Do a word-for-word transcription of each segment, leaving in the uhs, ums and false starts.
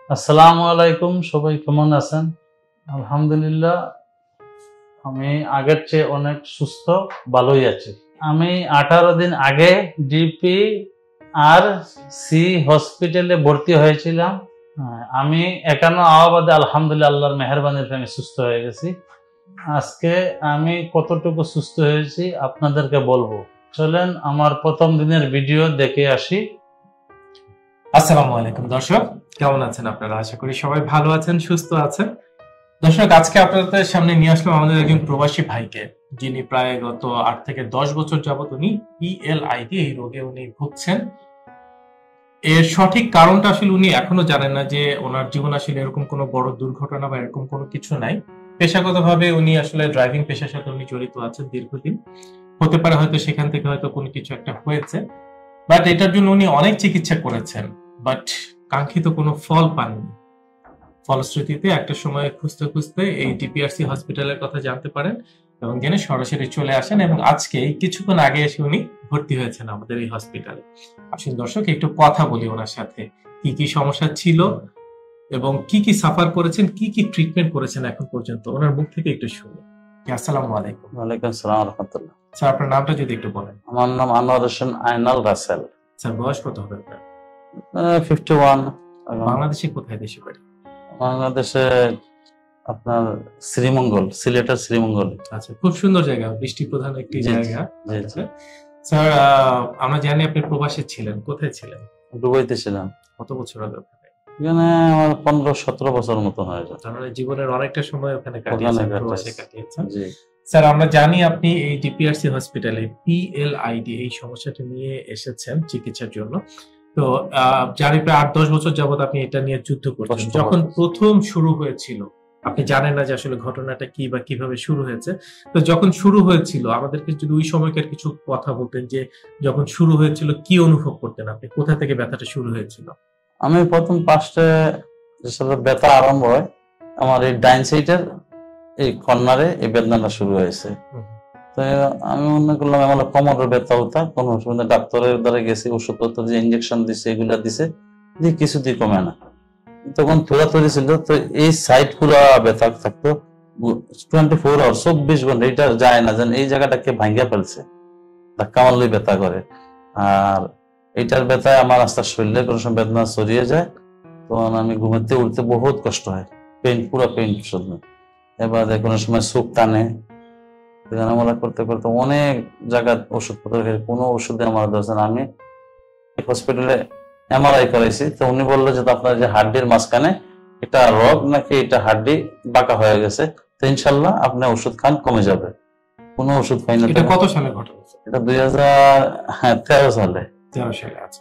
আসসালামু আলাইকুম, সবাই কেমন আছেন? আলহামদুলিল্লাহ, আমি আগের চেয়ে অনেক সুস্থ, ভালোই আছি। আমি আঠারো দিন আগে ডিপি আর সি হসপিটালে ভর্তি হয়েছিলাম। আমি একান্ন আওয়াবাদে আলহামদুলিল্লাহ আল্লাহর মেহেরবানিতে আমি সুস্থ হয়ে গেছি। আজকে আমি কতটুকু সুস্থ হয়েছি আপনাদেরকে বলবো। চলেন আমার প্রথম দিনের ভিডিও দেখে আসি। আসসালামু আলাইকুম দর্শক, কেমন আছেন আপনারা? আশা করি সবাই ভালো আছেন, সুস্থ আছেন। দর্শক, আজকে আপনাদের সামনে নিয়ে আসলাম আমাদের একজন প্রবাসী ভাইকে, যিনি প্রায় গত আট থেকে দশ বছর যাবত উনি পিএলআইডি এই রোগে উনি ভুগছেন। এর সঠিক কারণটা আসলে উনি এখনো জানেন না যে ওনার জীবন আসলে এরকম কোনো বড় দুর্ঘটনা বা এরকম কোনো কিছু নাই। পেশাগতভাবে উনি আসলে ড্রাইভিং পেশার সাথে উনি জড়িত আছেন দীর্ঘদিন। হতে পারে হয়তো সেখান থেকে হয়তো কোনো কিছু একটা হয়েছে, বাট এটার জন্য উনি অনেক চিকিৎসা করেছেন, বাট কাঙ্ক্ষিত কোনো ফল পাননি। ফলশ্রুতিতে একটা সময় খুঁজতে খুঁজতে এই ডিপিআরসি হসপিটালের কথা জানতে পারেন এবং জেনে সরাসরি চলে আসেন, এবং আজকে কিছুক্ষণ আগে এসে উনি ভর্তি হয়েছেন আমাদের এই হসপিটালে। আসুন দর্শক, একটু কথা বলি ওনার সাথে, কি কি সমস্যা ছিল এবং কি কি সাফার করেছেন, কি কি ট্রিটমেন্ট করেছেন এখন পর্যন্ত, ওনার মুখ থেকে একটু শুনি। আসসালামু আলাইকুম। ওয়ালাইকুম আসসালাম ওয়া রাহমাতুল্লাহ। স্যার, আপনার নামটা যদি একটু বলেন। আমার নাম আনোয়ার হোসেন আইনাল রাসেল। স্যার, বয়স কত হবে আপনার? Fifty one. বাংলাদেশে কোথায় দেশে বাড়ি? বাংলাদেশে আপনার শ্রীমঙ্গল, সিলেটের শ্রীমঙ্গল। আচ্ছা, খুব সুন্দর জায়গা, বৃষ্টি প্রধান একটি জায়গা। স্যার, আমরা জানি আপনি প্রবাসে ছিলেন, কোথায় ছিলেন? দুবাইতে ছিলাম। কত বছর আগে ওখানে? এখানে আমার পনেরো সতেরো বছর মতো হয়ে যায়। তার মানে জীবনের অনেকটা সময় ওখানে কাটিয়েছেন, প্রবাসে কাটিয়েছেন। স্যার, আমরা জানি আপনি এই ডিপিআরসি হসপিটালে পিএলআইডি এই সমস্যাটা নিয়ে এসেছেন চিকিৎসার জন্য। তো জানি প্রায় আট দশ বছর যাবত আপনি এটা নিয়ে যুদ্ধ করছেন। যখন প্রথম শুরু হয়েছিল, আপনি জানেন না যে আসলে ঘটনাটা কি বা কিভাবে শুরু হয়েছে। তো যখন শুরু হয়েছিল, আমাদেরকে যদি ওই সময়কার কিছু কথা বলতেন যে যখন শুরু হয়েছিল কি অনুভব করতেন আপনি, কোথা থেকে ব্যথাটা শুরু হয়েছিল? আমি প্রথম পাঁচটা ব্যথা আরম্ভ হয় আমার এই ডাইন সাইডের এই কর্নারে, এই বেদনাটা শুরু হয়েছে। তো আমি মনে করলাম আমার কোমরের ব্যথা হতা, কোনো অসুবিধা, ডাক্তারের দ্বারা গেছি, ওষুধপত্র যে ইঞ্জেকশন দিছে এগুলা দিছে, যে কিছুতেই কমে না। তখন থোড়াথড়ি ছিল, তো এই সাইড পুরা ব্যথা থাকতো টোয়েন্টি ফোর আওয়ার, চব্বিশ ঘন্টা। এটা যায় না যেন এই জায়গাটাকে ভাঙ্গিয়া ফেলছে, ধাক্কা মারলেই ব্যথা করে। আর এইটার ব্যথায় আমার আস্তে শরীরে কোনো সময় বেদনা ছড়িয়ে যায়, তখন আমি ঘুমাতে উঠতে বহুত কষ্ট হয়, পেইন, পুরা পেইন শুধু। এবার কোনো সময় চোখ টানে, আমরা করতে করতে অনেক জায়গায় ওষুধপত্র খেয়ে কোনো ওষুধে আমার ধরছেন। আমি হসপিটালে এমআরআই করাইছি, তো উনি বললো যে আপনার যে হাড্ডির মাঝখানে এটা রগ নাকি এটা হাড্ডি বাঁকা হয়ে গেছে, তো ইনশাল্লাহ আপনি ওষুধ খান, কমে যাবে। কোনো ওষুধ খাই না। এটা কত সালে ঘটনা? এটা দুই হাজার তেরো সালে। তেরো সালে। আচ্ছা।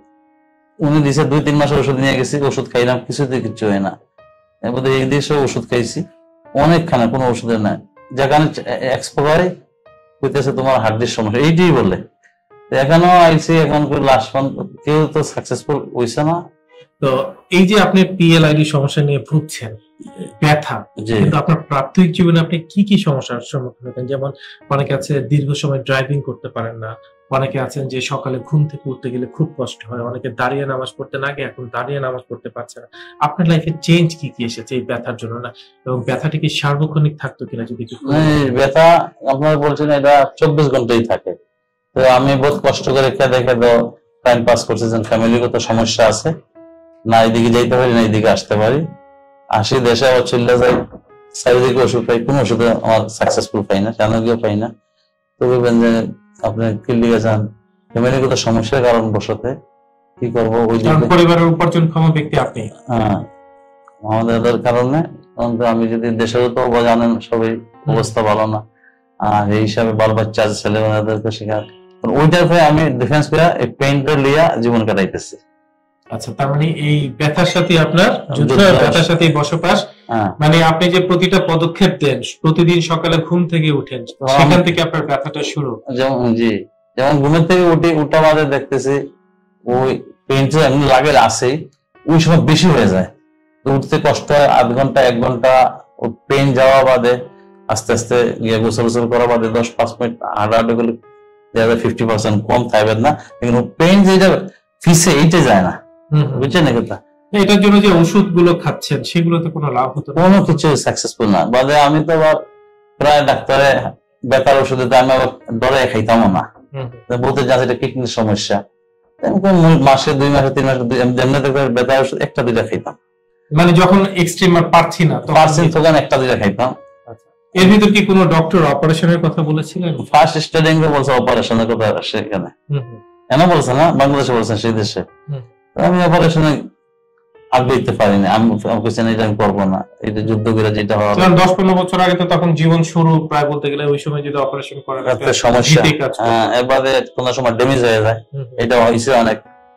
উনি দিছে, দুই তিন মাসের ওষুধ নিয়ে গেছি, ওষুধ খাইলাম, কিছুতে কিছু হয় না। এবার এই দেশে ওষুধ খাইছি অনেকখানে, কোনো ওষুধের নাই। যেখানে এক্সপায়ারি হইতেছে তোমার হাড্ডির সমস্যা, এইটাই বলে। এখনো আইসি, এখন লাস্ট কেউ তো সাকসেসফুল হইছে না। তো এই যে আপনি পিএলআইডি সমস্যা নিয়ে ভুগছেন, ব্যথা, কিন্তু আপনার প্রাথমিক জীবনে আপনি কি কি সমস্যার সম্মুখীন হতেন? যেমন অনেকে আছে দীর্ঘ সময় ড্রাইভিং করতে পারেন না, অনেকে আছেন যে সকালে ঘুম থেকে উঠতে গেলে খুব কষ্ট হয়, অনেকে দাঁড়িয়ে নামাজ পড়তে না গিয়ে এখন দাঁড়িয়ে নামাজ পড়তে পারছে না। আপনার লাইফে চেঞ্জ কি কি এসেছে এই ব্যথার জন্য? না, এবং ব্যথাটি কি সার্বক্ষণিক থাকতো কিনা যদি একটু। ব্যথা আপনার বলছেন এটা চব্বিশ ঘন্টাই থাকে। তো আমি বহুত কষ্ট করে খেয়ে দেখে তো টাইম পাস করছি, যে ফ্যামিলিগত সমস্যা আছে, না এইদিকে যাইতে পারি না এইদিকে আসতে পারি, আসি দেশে আবার চলে যাই, চারিদিকে ওষুধ পাই, কোনো ওষুধে আমার সাকসেসফুল পাই না, কেন গিয়ে পাই না। তো বলবেন যে আপনি কি লিগে যান, ফ্যামিলিগত সমস্যার কারণ বসতে কি করবো, ওই পরিবারের উপার্জনক্ষম ব্যক্তি আপনি। হ্যাঁ, আমাদের কারণে আমি যদি দেশেও তো জানেন সবাই অবস্থা ভালো না, আর এই হিসাবে বাল বাচ্চা আছে, ছেলে মেয়েদেরকে শেখার, ওইটার ভয়ে আমি ডিফেন্স করে এই পেইন্টটা লিয়া জীবন কাটাইতেছি। আচ্ছা, তার মানে এই ব্যথার সাথে আপনার যুদ্ধ, ব্যথার সাথে বসবাস, মানে আপনি যে প্রতিটা পদক্ষেপ দেন, প্রতিদিন সকালে ঘুম থেকে উঠেন, সেখান থেকে আপনার ব্যথাটা শুরু। যেমন জি, যেমন ঘুমের থেকে উঠে উঠা বাদে দেখতেছি ওই পেইন্ট এমনি লাগে আসেই, ওই সময় বেশি হয়ে যায়, উঠতে কষ্ট হয়, আধ ঘন্টা এক ঘন্টা পেইন যাওয়া বাদে আস্তে আস্তে গিয়ে গোসল গোসল করা বাদে দশ পাঁচ মিনিট হাঁটা হাঁটা করলে ফিফটি পার্সেন্ট কম থাকবে না, কিন্তু পেইন যেটা ফিসে এইটা যায় না, বুঝছেন কথা। এটার জন্য যে ওষুধ গুলো খাচ্ছেন সেগুলোতে কোনো লাভ হতো না? কোনো কিছু সাকসেসফুল না। বাদে আমি তো আবার প্রায় ডাক্তারে ব্যথার ওষুধে আমি আবার ডরে খাইতামও না, বলতে যাচ্ছে এটা কিডনির সমস্যা। মাসে দুই মাসে তিন মাসে ব্যথার ওষুধ একটা দুইটা খাইতাম, মানে যখন এক্সট্রিম আর পারছি না তখন একটা দুইটা খাইতাম। এর ভিতর কি কোনো ডক্টর অপারেশনের কথা বলেছিলেন? ফার্স্ট স্টার্টিং এ বলছে অপারেশনের কথা, সেখানে কেন বলছে না, বাংলাদেশে বলছেন সেই দেশে। আমি অপারেশনে আগে দিতে পারিনি, আমি এটা আমি করবো না, এটা যুদ্ধ করে যেটা হয়। দশ পনেরো বছর আগে তো তখন জীবন শুরু প্রায় বলতে গেলে, ওই সময় যদি অপারেশন করা সমস্যা, এবারে কোন সময় ড্যামেজ হয়ে যায়, এটা হয়েছে অনেক।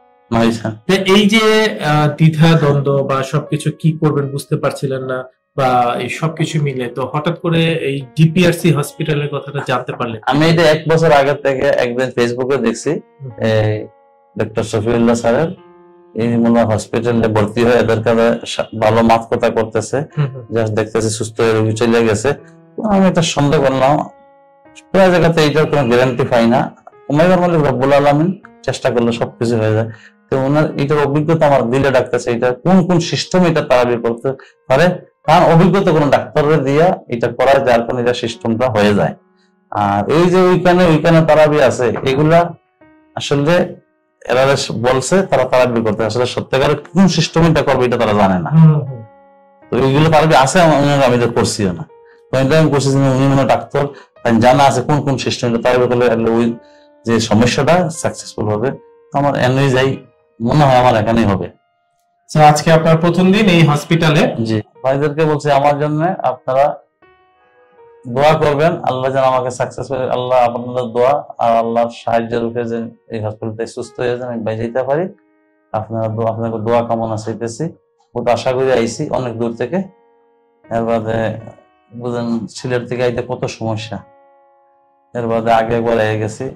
এই যে দ্বিধা দ্বন্দ্ব বা সবকিছু কি করবেন বুঝতে পারছিলেন না, বা এই সবকিছু মিলে তো হঠাৎ করে এই ডিপিআরসি হসপিটালের কথাটা জানতে পারলেন? আমি এটা এক বছর আগে থেকে একদিন ফেসবুকে দেখছি, ডক্টর শফিউল্লাহ স্যারের এই মনে হসপিটালে ভর্তি হয়ে এদের কাছে ভালো মাত কথা করতেছে, জাস্ট দেখতেছি সুস্থ হয়ে রোগী চলে গেছে। আমি এটা সন্দেহ করলাম, প্রায় জায়গাতে এইটার কোনো গ্যারান্টি পাই না। উমাইর মালিক রব্বুল আলামিন চেষ্টা করলে সবকিছু হয়ে যায়। তো ওনার এটার অভিজ্ঞতা আমার দিলে ডাকতেছে, এটা কোন কোন সিস্টেম এটা তারাবি করতে পারে, কারণ অভিজ্ঞতা কোন ডাক্তাররা দিয়া এটা করা যার কোন এটা সিস্টেমটা হয়ে যায়। আর এই যে ওইখানে ওইখানে তারাবি আছে, এগুলা আসলে এরা বলছে তারা তারাবি করতে, আসলে সত্যিকার কোন সিস্টেম এটা করবে এটা তারা জানে না। তো এইগুলো তারাবি আছে, আমি এটা করছিও না। তো এটা আমি করছি উনি মনে ডাক্তার জানা আছে কোন কোন সিস্টেমটা তারাবি করলে ওই যে সমস্যাটা সাকসেসফুল হবে। আমার এমনি যাই মনে হয় আমার এখানেই হবে। আজকে আপনার প্রথম দিন এই হসপিটালে। জি, ভাইদেরকে বলছি আমার জন্য আপনারা দোয়া করবেন, আল্লাহ যেন আমাকে সাকসেস করে, আল্লাহ আপনাদের দোয়া আর আল্লাহর সাহায্যের উপরে যেন এই হসপিটালটা সুস্থ হয়ে যেন আমি বাইরে যেতে পারি। আপনারা দোয়া, আপনাকে দোয়া কামনা চাইতেছি। বহুত আশা করে আইছি অনেক দূর থেকে, এর বাদে বুঝেন সিলেট থেকে আইতে কত সমস্যা, এর বাদে আগে একবার এসে গেছি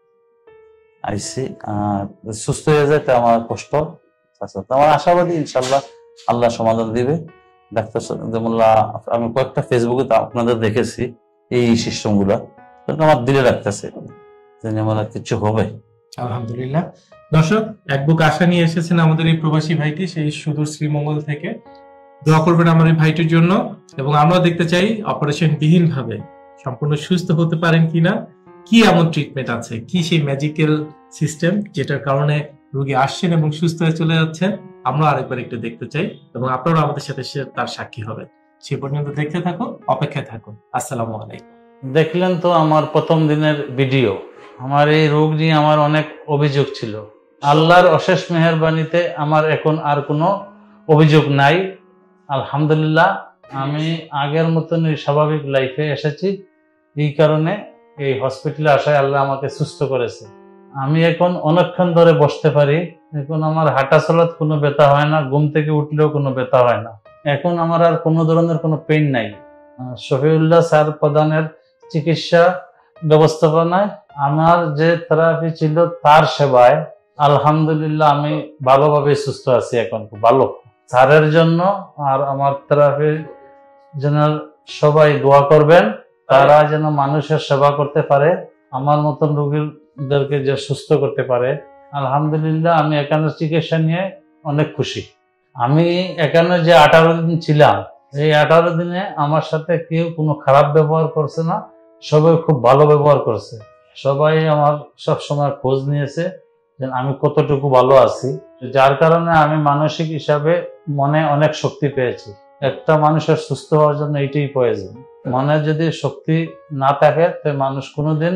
আইসি, আর সুস্থ হয়ে যায় তো আমার কষ্ট। আমার আশাবাদী ইনশাল্লাহ আল্লাহ সমাধান দিবে। ডাক্তার যেমন আমি কয়েকটা ফেসবুকে আপনাদের দেখেছি এই সিস্টেম গুলা, আমার দিলে রাখতেছে যেমন কিছু হবে। আলহামদুলিল্লাহ। দর্শক, এক বুক আশা নিয়ে এসেছেন আমাদের এই প্রবাসী ভাইটি সেই সুদূর শ্রীমঙ্গল থেকে। দোয়া করবেন আমার এই ভাইটির জন্য, এবং আমরা দেখতে চাই অপারেশন বিহীন ভাবে সম্পূর্ণ সুস্থ হতে পারেন কিনা, কি এমন ট্রিটমেন্ট আছে, কি সেই ম্যাজিক্যাল সিস্টেম যেটার কারণে রোগী আসছেন এবং সুস্থ হয়ে চলে যাচ্ছেন, আমরা আরেকবার একটু দেখতে চাই, এবং আপনারা আমাদের সাথে তার সাক্ষী হবেন। সে পর্যন্ত দেখতে থাকুন, অপেক্ষায় থাকুন। আসসালামু আলাইকুম। দেখলেন তো আমার প্রথম দিনের ভিডিও। আমার এই রোগ নিয়ে আমার অনেক অভিযোগ ছিল, আল্লাহর অশেষ মেহেরবানিতে আমার এখন আর কোনো অভিযোগ নাই। আলহামদুলিল্লাহ, আমি আগের মতন স্বাভাবিক লাইফে এসেছি। এই কারণে এই হসপিটালে আসায় আল্লাহ আমাকে সুস্থ করেছে। আমি এখন অনেকক্ষণ ধরে বসতে পারি, এখন আমার হাঁটা চলার কোনো ব্যথা হয় না, ঘুম থেকে উঠলেও কোনো ব্যথা হয় না, এখন আমার আর কোনো ধরনের কোনো পেইন নাই। শফিউল্লাহ স্যার প্রধানের চিকিৎসা ব্যবস্থাপনায় আমার যে থেরাপি ছিল তার সেবায় আলহামদুলিল্লাহ আমি ভালোভাবে সুস্থ আছি এখন, ভালো। স্যারের জন্য আর আমার থেরাপি যেন সবাই দোয়া করবেন, তারা যেন মানুষের সেবা করতে পারে, আমার মতন রোগীদেরকে যে সুস্থ করতে পারে। আলহামদুলিল্লাহ আমি এখানে চিকিৎসা নিয়ে অনেক খুশি। আমি এখানে যে আঠারো দিন ছিলাম, এই আঠারো দিনে আমার সাথে কেউ কোনো খারাপ ব্যবহার করছে না, সবাই খুব ভালো ব্যবহার করছে। সবাই আমার সব সময় খোঁজ নিয়েছে যে আমি কতটুকু ভালো আছি, যার কারণে আমি মানসিক হিসাবে মনে অনেক শক্তি পেয়েছি। একটা মানুষের সুস্থ হওয়ার জন্য এইটাই প্রয়োজন। মনে যদি শক্তি না থাকে তো মানুষ কোনোদিন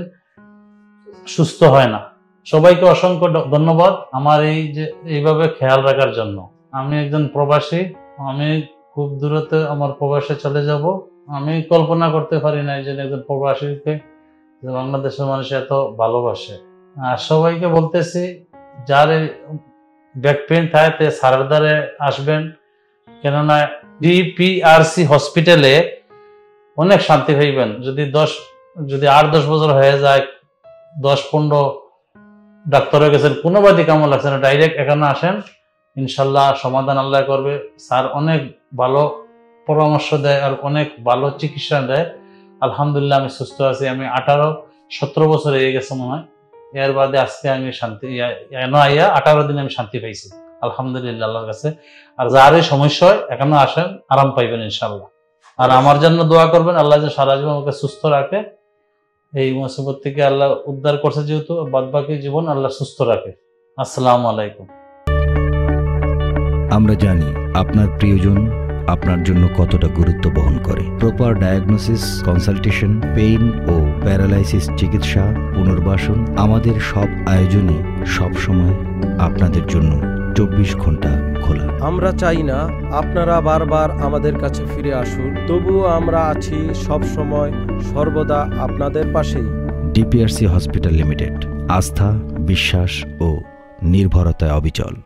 সুস্থ হয় না। সবাইকে অসংখ্য ধন্যবাদ আমার এই যে এইভাবে খেয়াল রাখার জন্য। আমি একজন প্রবাসী, আমি খুব দূরতে আমার প্রবাসে চলে যাব। আমি কল্পনা করতে পারি না যে একজন প্রবাসীকে বাংলাদেশের মানুষ এত ভালোবাসে। আর সবাইকে বলতেছি যার ব্যাক পেইন থাকে সারের দ্বারে আসবেন, কেননা ডিপিআরসি হসপিটালে অনেক শান্তি পাইবেন। যদি দশ যদি আট দশ বছর হয়ে যায়, দশ পনেরো ডাক্তার হয়ে গেছেন, কোনো বাদী কেমন লাগছে না, ডাইরেক্ট এখানে আসেন, ইনশাল্লাহ সমাধান আল্লাহ করবে। স্যার অনেক ভালো পরামর্শ দেয় আর অনেক ভালো চিকিৎসা দেয়। আলহামদুলিল্লাহ আমি সুস্থ আছি। আমি আঠারো সতেরো বছর হয়ে গেছে মনে হয়, এর বাদে আজকে আমি শান্তি আইয়া আঠারো দিন আমি শান্তি পাইছি। আলহামদুলিল্লাহ আল্লাহর কাছে। আর যার এই সমস্যা হয় এখনো আসেন, আরাম পাইবেন ইনশাল্লাহ। আর আমার জন্য দোয়া করবেন, আল্লাহ যে সারা জীবন আমাকে সুস্থ রাখে, এই মুসিবত থেকে আল্লাহ উদ্ধার করছে যেহেতু, বাদ বাকি জীবন আল্লাহ সুস্থ রাখে। আসসালামু আলাইকুম। আমরা জানি আপনার প্রিয়জন আপনার জন্য কতটা গুরুত্ব বহন করে। প্রপার ডায়াগনোসিস, কনসালটেশন, পেইন ও প্যারালাইসিস চিকিৎসা, পুনর্বাসন, আমাদের সব আয়োজনই সব সময় আপনাদের জন্য চব্বিশ ঘন্টা খোলা। আমরা চাই না আপনারা বারবার আমাদের কাছে ফিরে আসুন, তবুও আমরা আছি সব সময় সর্বদা আপনাদের পাশেই। ডিপিআরসি হসপিটাল লিমিটেড, আস্থা, বিশ্বাস ও নির্ভরতায় অবিচল।